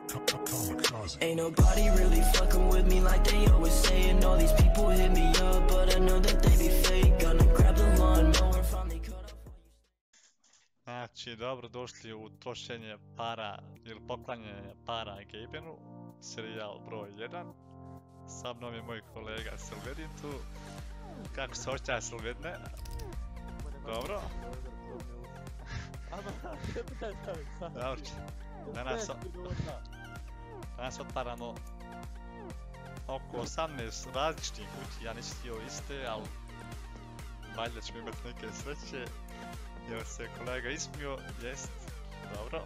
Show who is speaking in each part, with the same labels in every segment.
Speaker 1: Ain't nobody really fucking with me like they always saying. All these people hit me up, but I know that they be fake. Gonna grab the lawnmower, finally cut off all you.
Speaker 2: Znači, dobro došli u trošenje para ili poklanjanje para Gabenu, serijal broj 1. Sa mnom je moj kolega Silvedin tu. Kako se osjeća Silvedine? Dobro. Dobro. Danas otvaramo oko 18 različitih kutija, nisi htio iste, ali valjda ćemo imati neke sreće. Jer se kolega ismio, jest, dobro.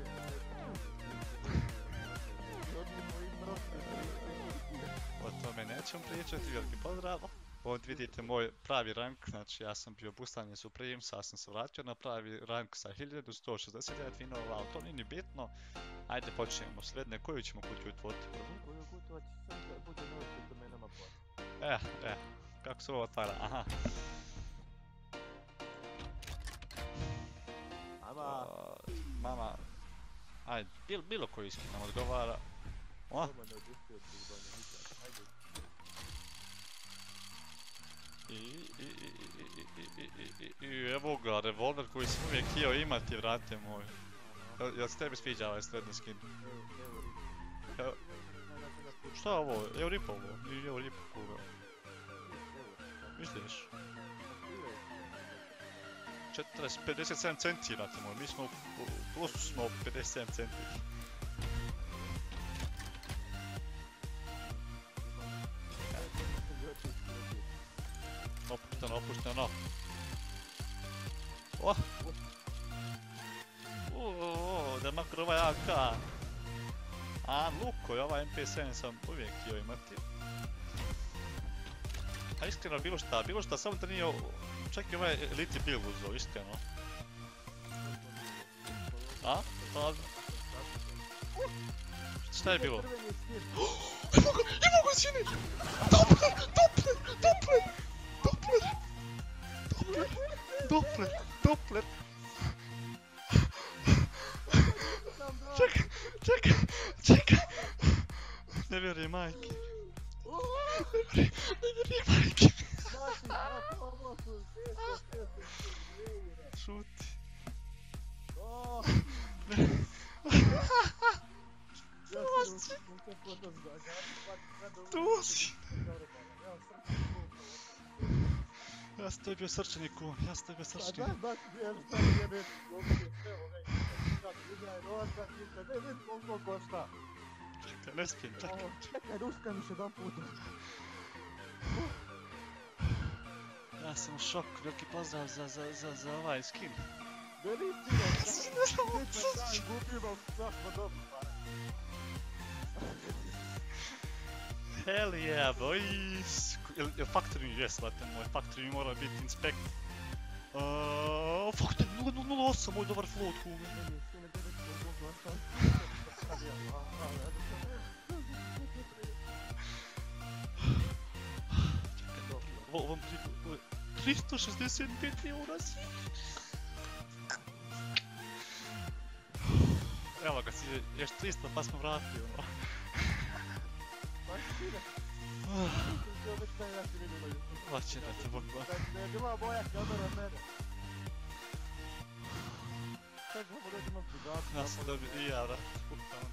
Speaker 2: O tome nećemo pričati, veliki pozdrav. Ovdje vidite moj pravi rank, znači ja sam bio Bustanje Supreme, sad sam se vratio na pravi rank sa 1169 winova, ali to nije ni bitno. Ajde počnemo, sredne, koju ćemo kutiju otvoriti prvo?
Speaker 3: Koju kutiju sam da bude novi s domenama pod.
Speaker 2: Kako se ovo otvara, aha. Mama, ajde, bilo koji skin nam odgovara. I evo ga, revolver koji sam uvijek htio imati, vrate moj. Jel se tebi sviđa ovaj srednji skin? Šta je ovo? Euripa ovo? Nije Euripa kuga. Misliš? 57 centi, vrate moj, mi smo u plusu smo 57 centi. Opušteno. Da makar ovaj AK. A, Luko, ovaj MP7 sam uvijek htio imati. A iskreno, bilo šta, samo da nije čak i ovaj Elite Build uzeo, iskreno. A? Šta je bilo? Evo ga sine! Doppler! Čekaj! Ne vjerujem majke. Šuti. Tu si. Ja sam tebi bio srčani kum, Čekaj, ne spijem,
Speaker 3: Čekaj, ruskam još jedan puta.
Speaker 2: Ja sam u šoku, veliki pozdrav za ovaj skin. Hell yeah, boys! Jel Factory, jes, vrate moj, Factory mora biti inspect. Factory 008, moj dobar float kume. Ovom priku, 365 eura si. Evo ga si, još 300 pa smo vratili ono. Vaće da te bokva.
Speaker 3: Da je bila moja kamera mene. Čak mogu da imam prigati.
Speaker 2: Ja sam dobio i ja, vrat, pukam.